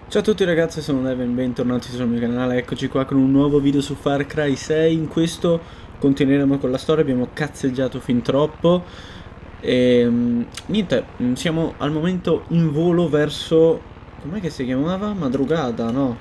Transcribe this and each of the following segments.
Ciao a tutti ragazzi, sono Devin, bentornati sul mio canale, eccoci qua con un nuovo video su Far Cry 6. In questo continueremo con la storia, abbiamo cazzeggiato fin troppo e niente, siamo al momento in volo verso... com'è che si chiamava? Madrugada, no?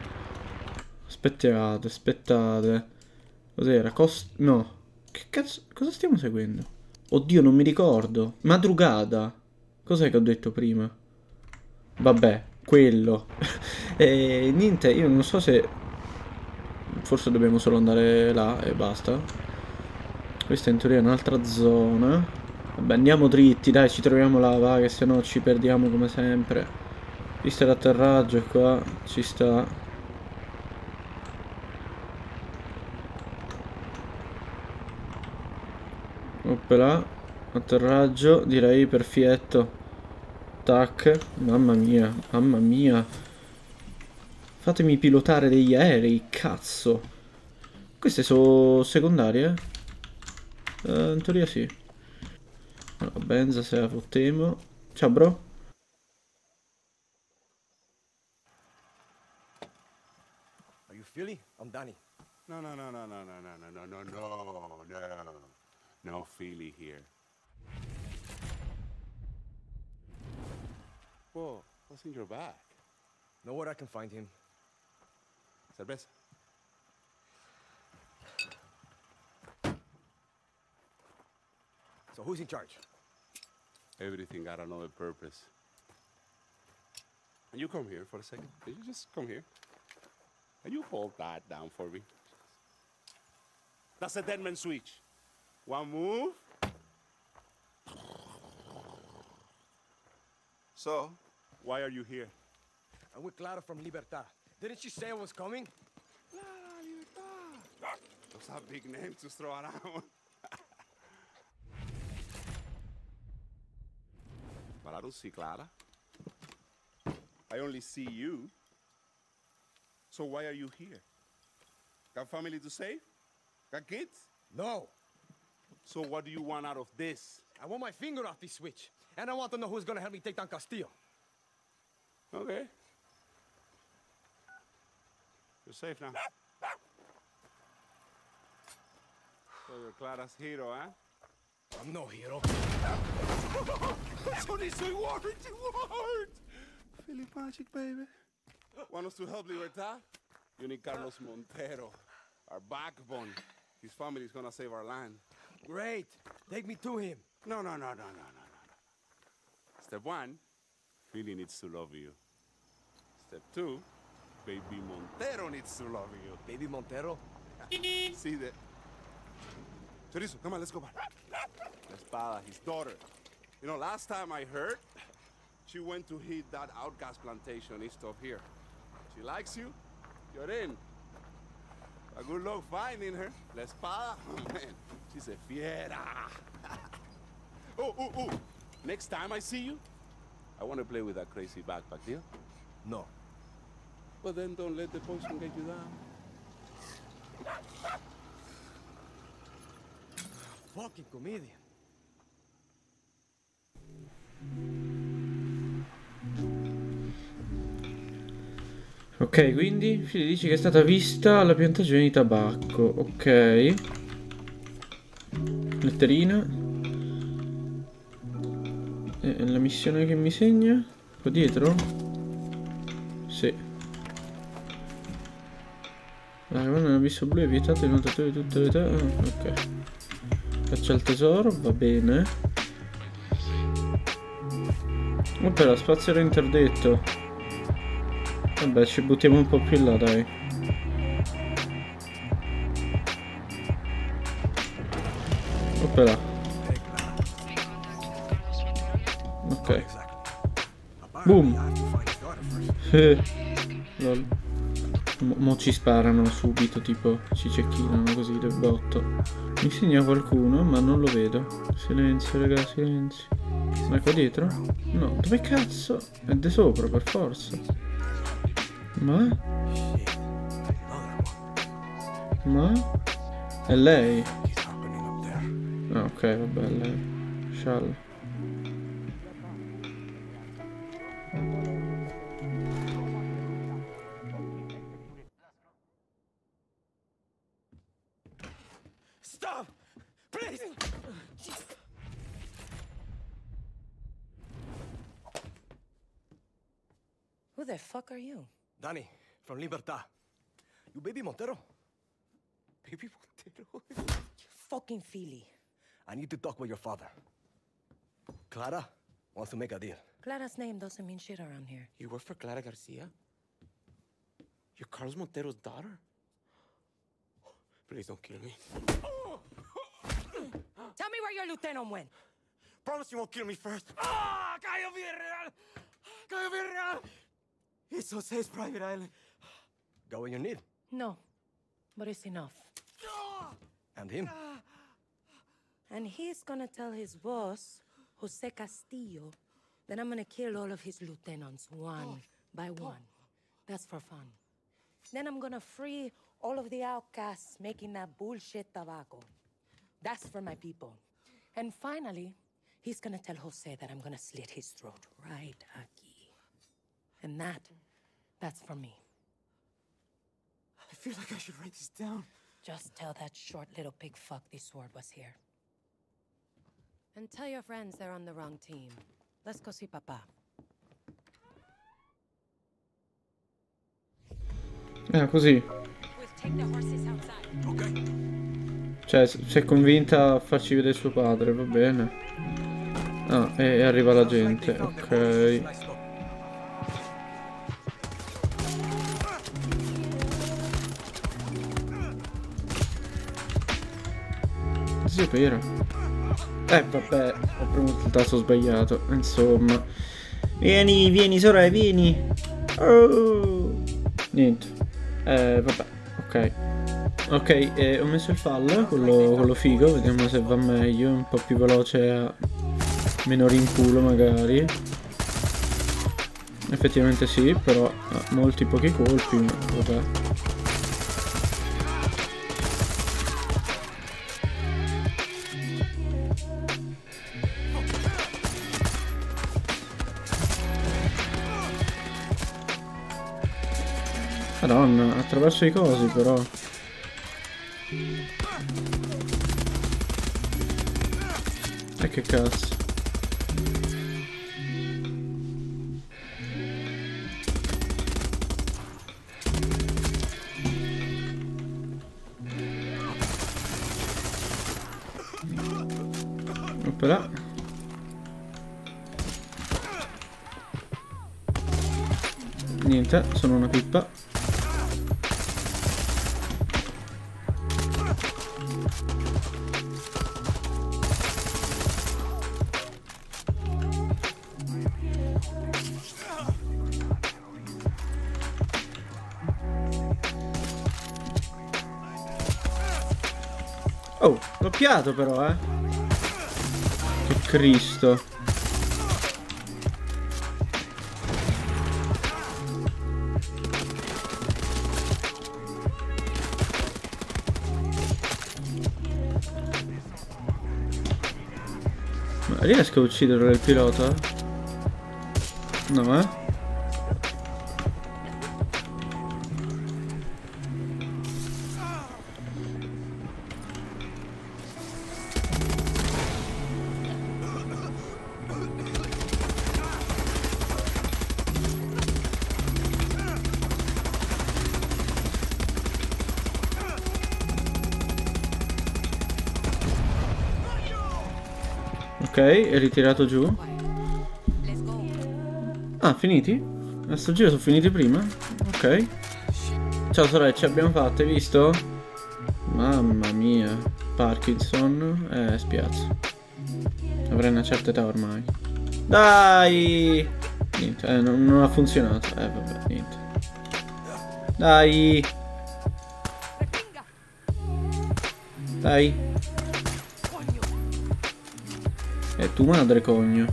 Aspettate. Cos'era? No. Che cazzo... cosa stiamo seguendo? Oddio, non mi ricordo. Madrugada. Cos'è che ho detto prima? Vabbè, quello. E niente, io non so se... forse dobbiamo solo andare là e basta. Questa in teoria è un'altra zona. Vabbè, andiamo dritti, dai, ci troviamo là, va, che sennò ci perdiamo come sempre. Pista d'atterraggio qua, ci sta. Oppela, atterraggio, direi perfetto. Tac, mamma mia, mamma mia. Fatemi pilotare degli aerei, cazzo. Queste sono secondarie? In teoria sì. Allora, Benza se la fottemmo. Ciao bro. Are you Philly? I'm Danny. No, no, no, no, no, no, no, no, no, no, no, no. No Philly here. Whoa, what's in your bag? Know where I can find him. Cerveza. So who's in charge? Everything got another purpose. And you come here for a second. You just come here. And you hold that down for me. That's a dead man switch. One move. So, why are you here? I'm with Clara from Libertad. Didn't she say I was coming? Clara Libertad. Those are big names to throw around. But I don't see Clara. I only see you. So why are you here? Got family to save? Got kids? No. So what do you want out of this? I want my finger off this switch. And I want to know who's gonna help me take down Castillo. Okay. You're safe now. So you're Clara's hero, huh? I'm no hero. Sonny, soy Warren, Ward! Philip Magic, baby. Want us to help Libertad? You need Carlos Montero, our backbone. His family is gonna save our land. Great. Take me to him. No. Step one, Philly needs to love you. Step two, baby Montero needs to love you. Baby Montero. See that? Chorizo, come on, let's go back. La Espada, his daughter. You know, last time I heard, she went to hit that outcast plantation east of here. She likes you, you're in. A good luck finding her. La Espada, oh man, she's a fiera. Oh. Next time I see you, I want to play with that crazy backpack, deal? No. Well, then don't let the poison get you down. Fucking comedian. Ok, quindi Fili dice che è stata vista la piantagione di tabacco. Ok. Letterina. E la missione che mi segna? Qua dietro? Sì. La capanna dell'abisso blu è vietato ai nuotatori di tutte le età. Ah, ok. Caccia al tesoro, va bene. Oh, però spazio era interdetto. Vabbè, ci buttiamo un po' più in là, dai. Oppela. Ok. Boom. Lol. Mo ci sparano subito, tipo ci cecchinano così del botto. Mi segna qualcuno, ma non lo vedo. Silenzio, raga, silenzio. Ma è qua dietro? No, dove cazzo? È di sopra, per forza. Ma? È lei? Ah, ok, vabbè, è lei. Scialla. Stop! Please! Who the fuck are you? Danny, from Libertad. You baby Montero? Baby Montero? You fucking Philly. I need to talk with your father. Clara wants to make a deal. Clara's name doesn't mean shit around here. You work for Clara Garcia? You're Carlos Montero's daughter? Please don't kill me. Tell me where your lieutenant went. Promise you won't kill me first. Ah, Cayo Villarreal! Cayo Villarreal! It's Jose's private island. Got what you need. No, but it's enough. And him. And he's gonna tell his boss, Jose Castillo, that I'm gonna kill all of his lieutenants one by one. That's for fun. Then I'm gonna free all of the outcasts making that bullshit tobacco. That's for my people. And finally, he's gonna tell Jose that I'm gonna slit his throat right aquí. And that's for me. I feel like I should write this down. Just tell that short little pig fuck this sword was here. And tell your friends they're on the wrong team. Let's go see Papa. Così. We'll take the horses outside. Ok. Cioè, si è convinta a farci vedere suo padre, va bene. Ah, e arriva la gente, ok. Zio Pera. Vabbè, ho premuto il tasto sbagliato, insomma. Vieni, vieni, sorella, vieni. Oh. Niente. Vabbè, ok. Ok, ho messo il fallo, quello figo, vediamo se va meglio, un po' più veloce a meno rinculo magari. Effettivamente sì, però ha molti pochi colpi, ma vabbè. Madonna, attraverso i cosi però. E che cazzo. Oppera. Niente, sono una pippa. Oh, doppiato però, Che Cristo. Ma riesco a uccidere il pilota? No, Ok, è ritirato giù. Ah, finiti? A sto giro sono finiti prima? Ok. Ciao sorella, ci abbiamo fatte, hai visto? Mamma mia. Parkinson. Spiazzo. Avrei una certa età ormai. Dai! Niente, non ha funzionato. Vabbè, niente. Dai! Dai! È tu madre, cogno.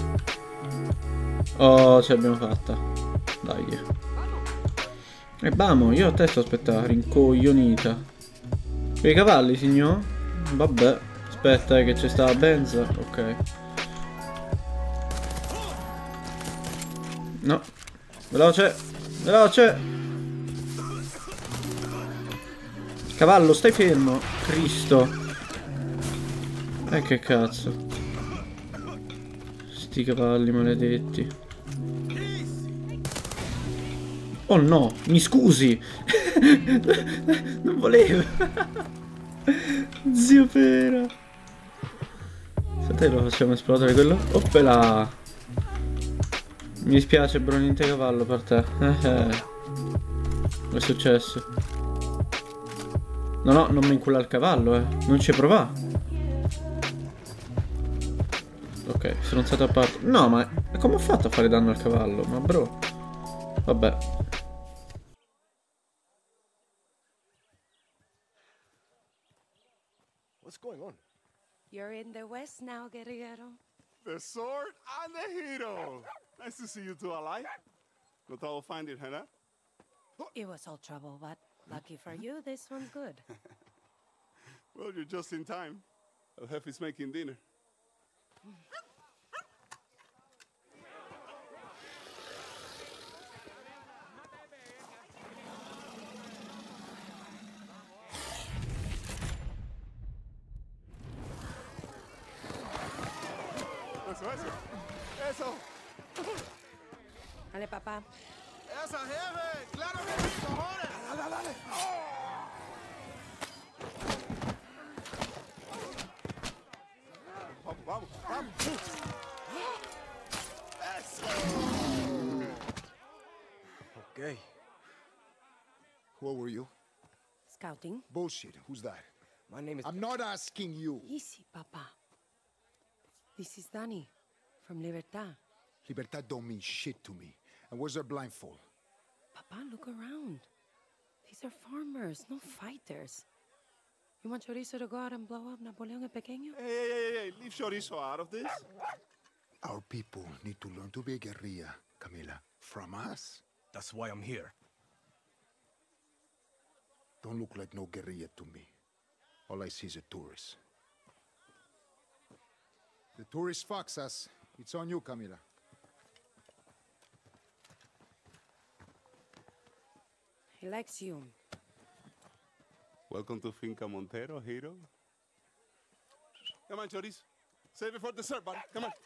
Oh, ce l'abbiamo fatta. Dai. E vamo, io a te sto aspettando, rincoglionita. Quei cavalli, signor? Vabbè. Aspetta, che c'è sta la benza. Ok. No. Veloce. Veloce. Cavallo, stai fermo. Cristo. Che cazzo. Sti cavalli maledetti. Oh no, mi scusi. Non volevo. Zio Pera. Aspetta, lo facciamo esplodere quello. Oppela. Mi dispiace, bro, niente cavallo per te. Che è successo? No, non mi incula il cavallo, Non ci provà. Ok, sono stato a parte. No, ma come ho fatto a fare danno al cavallo? Ma bro. Vabbè. What's going on? You're in the West now, guerrero. The sword and the hero. Nice to see you two alive. Not all find it, huh? It was all trouble, but lucky for you, this one's good. Well, you're just in time. El Jefe's making dinner. Eso. Dale, papá. ¡Esa, jefe! ¡Claro que sí, cojones! Dale. Vamos. Okay. Who were you? Scouting. Bullshit. Who's that? My name is... I'm not asking you. Easy, papa. This is Danny from Libertad. Libertad don't mean shit to me. And where's their blindfold? Papa, look around. These are farmers, no fighters. You want Chorizo to go out and blow up Napoleon el Pequeño? Hey, leave Chorizo out of this. Our people need to learn to be a guerrilla, Camila. From us? That's why I'm here. Don't look like no guerrilla to me. All I see is a tourist. The tourist fucks us. It's on you, Camila. He likes you. Welcome to Finca Montero, hero. Come on, Chorizo. Save it for dessert, buddy. Come on.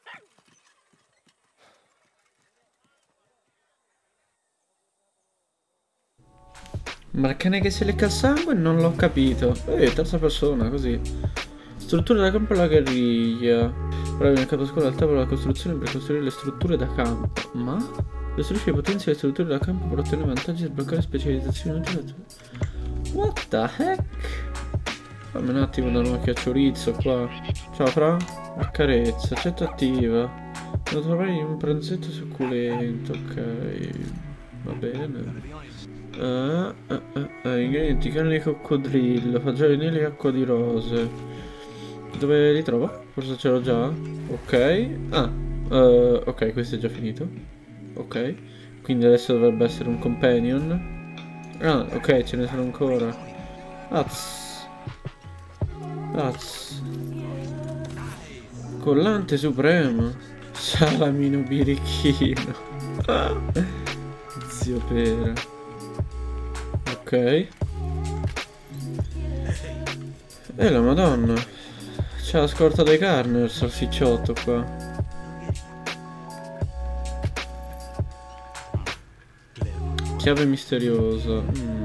Ma il cane che si lecca il sangue non l'ho capito. Terza persona, così. Strutture da campo alla guerriglia. Bravi nel capo scuola al tavolo della costruzione per costruire le strutture da campo. Ma? Costruisce e potenzia le strutture da campo per ottenere vantaggi e sbloccare specializzazioni. What the heck? Fammi un attimo dare un occhio a Chorizo qua. Ciao Fra. Accarezza, accetta attiva. Devo trovare un pranzetto succulento. Ok. Va bene. Ingredienti: carne di coccodrillo, fagioli neri e acqua di rose. Dove li trovo? Forse ce l'ho già. Ok. Ok, questo è già finito. Ok. Quindi adesso dovrebbe essere un companion. Ok, ce ne sono ancora. Collante supremo. Salamino birichino. Zio Pera. Ok. La madonna. C'è la scorta di carne il salsicciotto qua. Chiave misteriosa.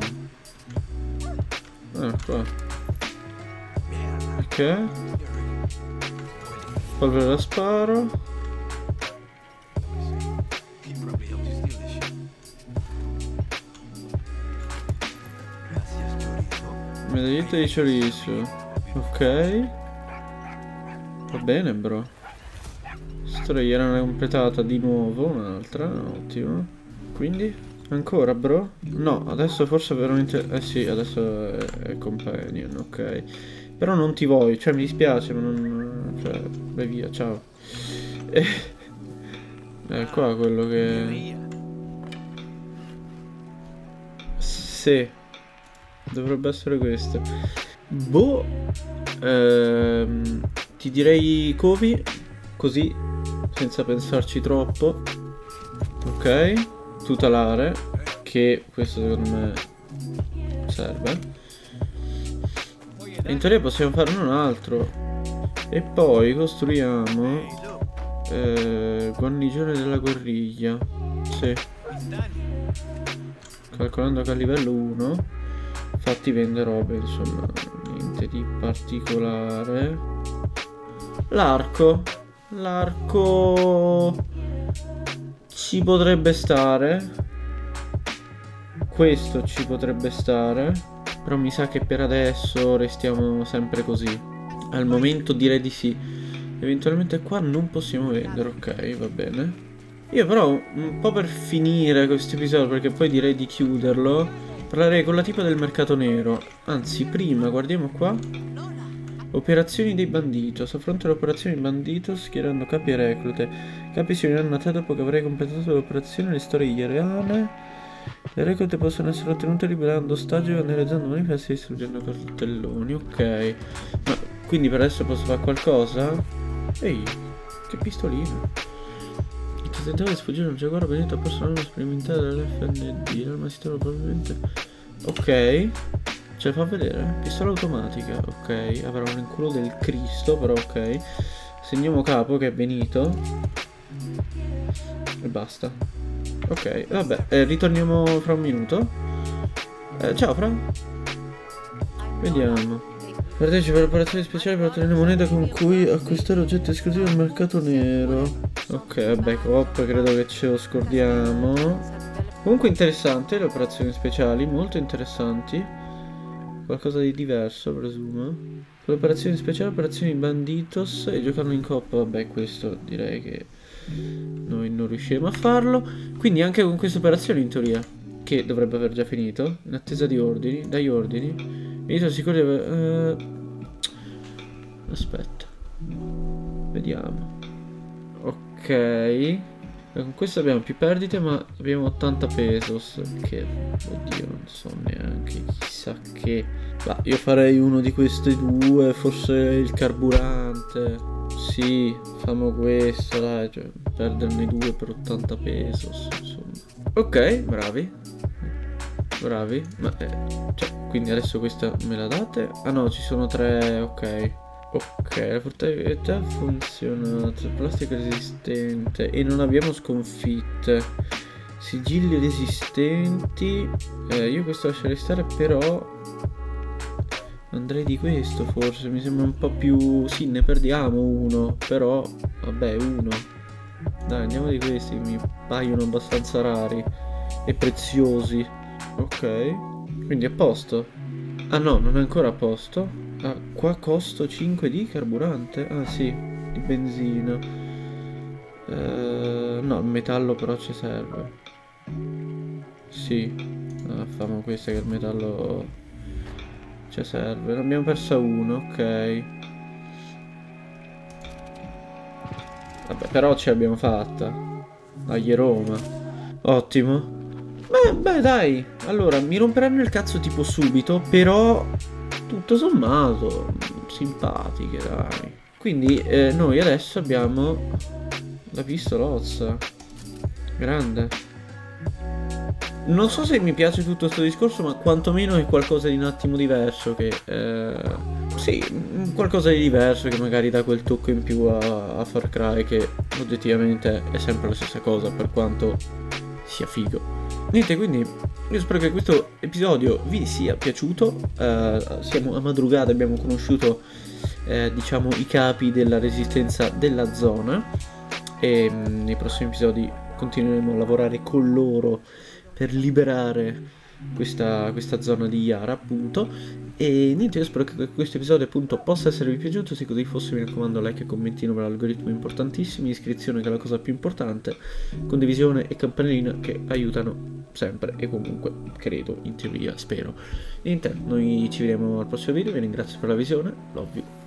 Qua. Ok. Polvere da sparo. Medaglietta di Chorizo. Ok. Va bene, bro. Storia era completata di nuovo. Un'altra. Ottimo. Quindi? Ancora, bro? No, adesso forse veramente... sì, adesso è companion, ok. Però non ti voglio. Cioè, mi dispiace, ma non... Cioè, vai via, ciao. Qua quello che... Sì. Dovrebbe essere questo. Boh. Ti direi covi. Così. Senza pensarci troppo. Ok. Tutelare. Che questo secondo me serve. E in teoria possiamo farne un altro. E poi costruiamo guarnigione della guerriglia. Sì. Calcolando che a livello 1 fatti vende robe, insomma, niente di particolare. L'arco ci potrebbe stare. Questo ci potrebbe stare. Però mi sa che per adesso restiamo sempre così. Al momento direi di sì. Eventualmente qua non possiamo vendere, ok, va bene. Io però, un po' per finire questo episodio, perché poi direi di chiuderlo, parlerei con la tipa del mercato nero. Anzi, prima, guardiamo qua. Operazioni dei banditos. Affronta le operazioni banditos schierando capi e reclute. Capi si uniranno a te dopo che avrai completato l'operazione. Le storie iraniane. Le reclute possono essere ottenute liberando ostaggi, vandalizzando manifesti e distruggendo cartelloni. Ok. Ma quindi per adesso posso fare qualcosa? Ehi, che pistolina. Il tentativo di sfuggire un giaguaro venuto a personale sperimentale dall'FND. L'arma si trova probabilmente... Ok. Ce la fa vedere? Pistola automatica, ok. Avrà un inculo del Cristo, però ok. Segniamo capo che è Benito. E basta. Ok, vabbè, ritorniamo fra un minuto. Ciao Fra. Vediamo. Partecipa alle operazioni speciali per ottenere moneta con cui acquistare oggetti esclusivi al mercato nero. Ok, vabbè, coop, credo che ce lo scordiamo. Comunque interessante le operazioni speciali, molto interessanti. Qualcosa di diverso, presumo. Le operazioni speciali, operazioni banditos e giocarlo in coppa. Vabbè, questo direi che noi non riusciremo a farlo. Quindi anche con questa operazione in teoria, che dovrebbe aver già finito, in attesa di ordini, dagli ordini. Venite sicuro di aver... Aspetta. Vediamo. Ok. Con questo abbiamo più perdite, ma abbiamo 80 pesos. Che, oddio, non so neanche, chissà che. Ma io farei uno di questi due, forse il carburante. Sì, facciamo questo, dai, cioè, perderne due per 80 pesos, insomma. Ok, bravi. Bravi, ma cioè, quindi adesso questa me la date? Ah no, ci sono tre, ok. Ok, la portabilità ha funzionato, plastica resistente e non abbiamo sconfitte. Sigilli resistenti. Io questo lascerei stare, però andrei di questo forse, mi sembra un po' più... Sì, ne perdiamo uno, però vabbè, uno. Dai, andiamo di questi, mi paiono abbastanza rari e preziosi. Ok, quindi a posto. Ah no, non è ancora a posto. Ah, qua costo 5 di carburante. Ah sì, di benzina. No, il metallo però ci serve. Sì, facciamo questa che il metallo ci serve. Ne abbiamo persa uno, ok. Vabbè, però ce l'abbiamo fatta. Dai, Roma. Ottimo. Beh, dai. Allora, mi romperanno il cazzo tipo subito, però tutto sommato simpatiche, dai. Quindi noi adesso abbiamo la pistolozza. Grande. Non so se mi piace tutto questo discorso, ma quantomeno è qualcosa di un attimo diverso che... sì, qualcosa di diverso che magari dà quel tocco in più a Far Cry, che oggettivamente è sempre la stessa cosa, per quanto sia figo. Niente, quindi io spero che questo episodio vi sia piaciuto. Siamo a madrugada, abbiamo conosciuto diciamo i capi della resistenza della zona e nei prossimi episodi continueremo a lavorare con loro per liberare questa zona di Yara, appunto. E niente, io spero che questo episodio appunto possa esservi piaciuto. Se così fosse, mi raccomando, like e commentino per l'algoritmo importantissimi, iscrizione che è la cosa più importante, condivisione e campanellina che aiutano sempre e comunque, credo, in teoria, spero. Niente, noi ci vediamo al prossimo video, vi ringrazio per la visione, love you.